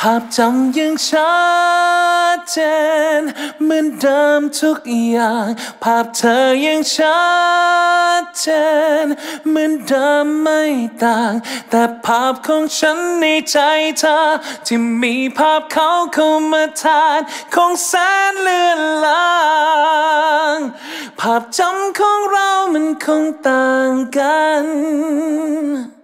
าพจำยังชัดเจนเหมือนเดิมทุกอย่างภาพเธอยังชัดเจนเหมือนเดิมไม่ต่างแต่ภาพของฉันในใจเธอที่มีภาพเขาเข้ามาแทนคงแสนเลือนลางภาพจำของเรามันคงต่างกัน